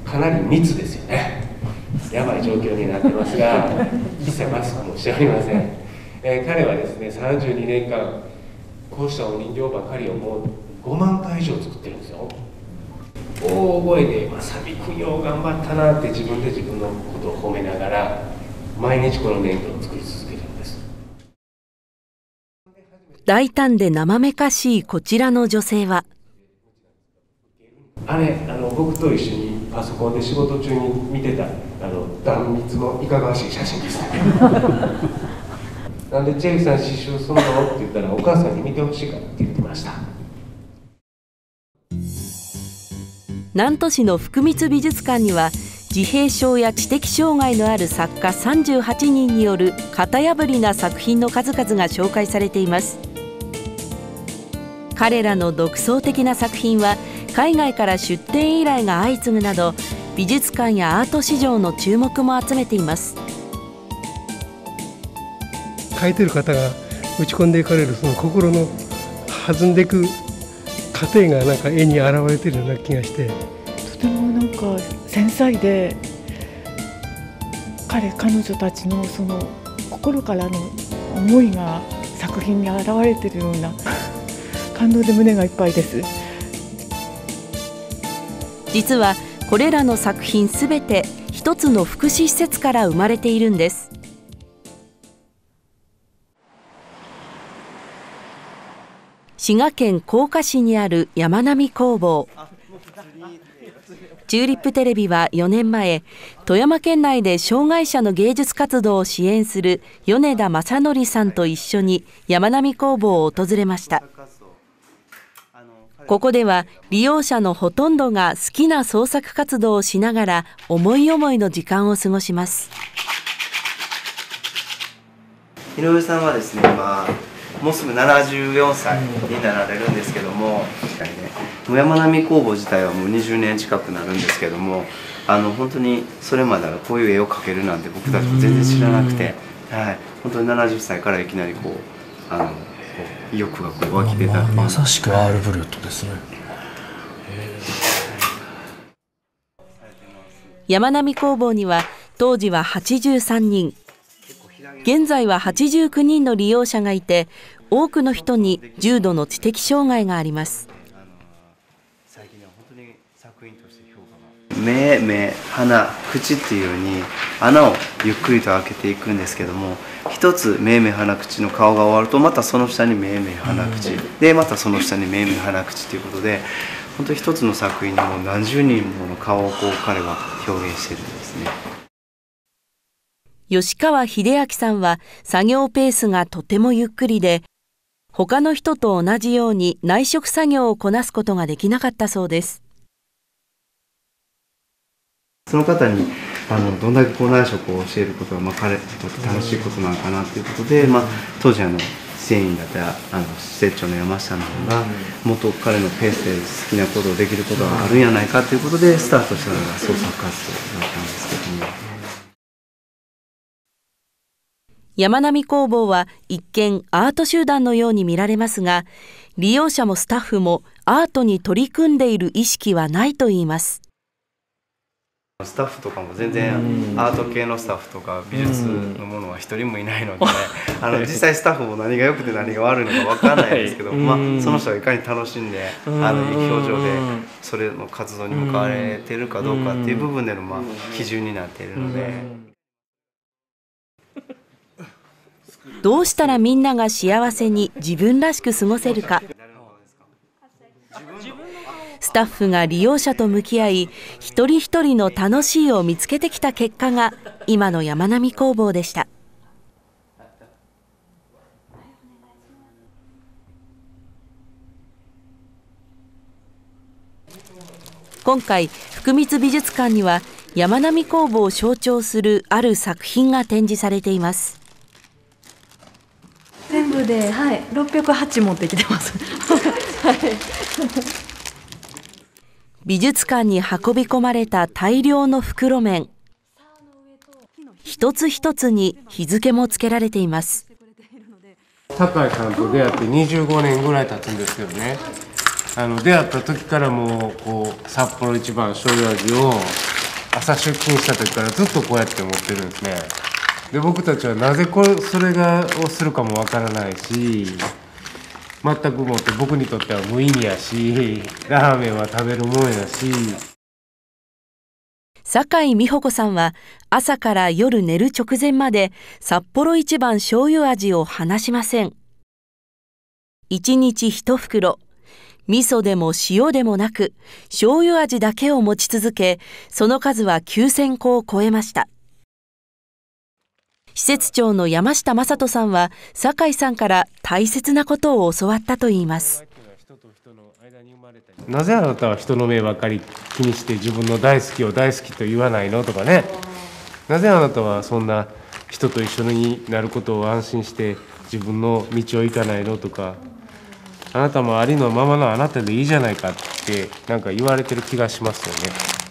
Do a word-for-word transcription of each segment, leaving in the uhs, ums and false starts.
かなり密ですよね。やばい状況になってますが、一切マスクもしておりません。えー、彼はですね、さんじゅうにねんかんこうしたお人形ばかりをもうごまんかい以上作ってるんですよ。大声で「まさびくんよう頑張ったな」って自分で自分のことを褒めながら毎日この粘土を作り続けるんです。 大胆で生めかしいこちらの女性は、 あれあの僕と一緒にパソコンで仕事中に見てたあの断密のいかがわしい写真ですね。なんでチェリーさん刺繍するのって言ったらお母さんに見てほしいからって言ってました。 南砺市の福光美術館には自閉症や知的障害のある作家さんじゅうはちにんによる型破りな作品の数々が紹介されています。彼らの独創的な作品は海外から出展依頼が相次ぐなど美術館やアート市場の注目も集めています。 描いてる方が打ち込んでいかれるその心の弾んでいく過程がなんか絵に表れているような気がして、 とてもなんか繊細で、彼彼女たちのその心からの思いが作品に表れているような感動で胸がいっぱいです。 実はこれらの作品すべて一つの福祉施設から生まれているんです。滋賀県甲賀市にある山並工房。チューリップテレビはよねんまえ、富山県内で障害者の芸術活動を支援する米田正則さんと一緒に山並工房を訪れました。ここでは利用者のほとんどが好きな創作活動をしながら思い思いの時間を過ごします。 井上さんはですね、今もうすぐななじゅうよんさいになられるんですけども、山並工房自体はもうにじゅうねん近くなるんですけども、あの本当にそれまではこういう絵を描けるなんて僕たちも全然知らなくて、はい、本当にななじゅっさいからいきなりこうあの意欲がこう湧き出たっていう、 ま、まさしくアールブリュットですね。 山並工房には当時ははちじゅうさんにん、現在ははちじゅうきゅうにんの利用者がいて、多くの人に重度の知的障害があります。 目、目、鼻、口っていうように穴をゆっくりと開けていくんですけども、一つ目、目、鼻、口の顔が終わるとまたその下に目、目、鼻、口でまたその下に目、目、鼻、口ということで、本当に一つの作品にもう何十人もの顔をこう彼は表現してるんですね。 吉川秀明さんは作業ペースがとてもゆっくりで、他の人と同じように内職作業をこなすことができなかったそうです。 その方にあのどんだけこう内職を教えることが、まあ、彼にとって楽しいことなのかなということで、まあ、当時あの支援員だったあの施設長の山下の方がもっと彼のペースで好きなことをできることがあるんやないかということでスタートしたのが創作活動だったんですけども。 山並工房は一見アート集団のように見られますが、利用者もスタッフもアートに取り組んでいる意識はないといいます。 スタッフとかも全然アート系のスタッフとか美術のものは一人もいないので、ね、あの実際スタッフも何が良くて何が悪いのか分からないですけど、まあ、その人がいかに楽しんであのいい表情でそれの活動に向かわれているかどうかっていう部分でのまあ基準になっているので。 どうしたらみんなが幸せに自分らしく過ごせるか。スタッフが利用者と向き合い、一人一人の楽しいを見つけてきた結果が今の山並工房でした。今回福光美術館には山並工房を象徴するある作品が展示されています。 全部で、はい、ろっぴゃくはち持ってきてます。はい、 美術館に運び込まれた大量の袋麺、一つ一つに日付もつけられています。 高井さんと出会ってにじゅうごねんぐらい経つんですけどね、あの出会った時からもうこう札幌一番醤油味を朝出勤した時からずっとこうやって思ってるんですね。で僕たちはなぜこれそれがをするかもわからないし、全くもって僕にとっては無意味やし、ラーメンは食べるもんやし。 酒井美穂子さんは朝から夜寝る直前まで札幌一番醤油味を離しません。いちにちいち袋、味噌でも塩でもなく醤油味だけを持ち続け、その数はきゅうせんこを超えました。施設長の山下正人さんは酒井さんから大切なことを教わったといいます。 なぜあなたは人の目ばかり気にして自分の大好きを大好きと言わないのとかね。なぜあなたはそんな人と一緒になることを安心して自分の道を行かないのとか、あなたもありのままのあなたでいいじゃないかってなんか言われてる気がしますよね。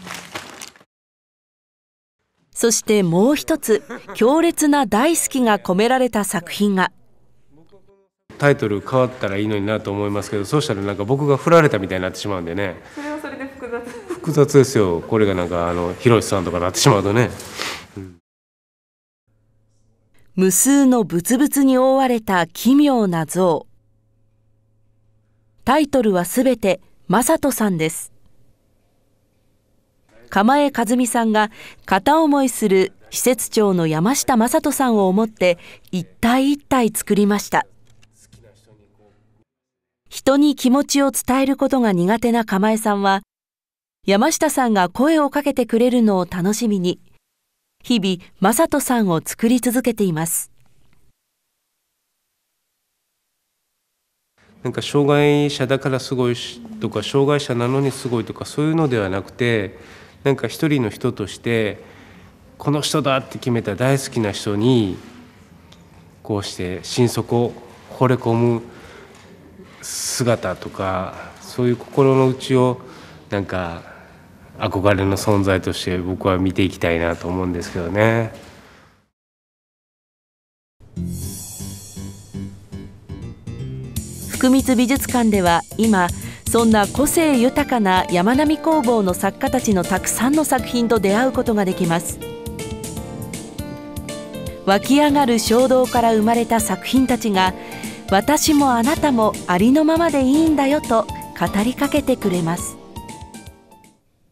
そしてもう一つ強烈な大好きが込められた作品が。 タイトル変わったらいいのになと思いますけど、そうしたらなんか僕が振られたみたいになってしまうんでね。 それはそれで複雑複雑ですよ。これがなんかあのひろしさんとかなってしまうとね、うん、 無数のブツブツに覆われた奇妙な像。タイトルはすべて正人さんです。釜江和美さんが片思いする施設長の山下正人さんを思って一体一体作りました。人に気持ちを伝えることが苦手な釜江さんは、山下さんが声をかけてくれるのを楽しみに、日々正人さんを作り続けています。 なんか障害者だからすごいとか、障害者なのにすごいとか、そういうのではなくて、なんか一人の人としてこの人だって決めた大好きな人にこうして心底惚れ込む姿とか、そういう心の内をなんか憧れの存在として僕は見ていきたいなと思うんですけどね。 福光美術館では今そんな個性豊かな山並工房の作家たちのたくさんの作品と出会うことができます。湧き上がる衝動から生まれた作品たちが、私もあなたもありのままでいいんだよと語りかけてくれます。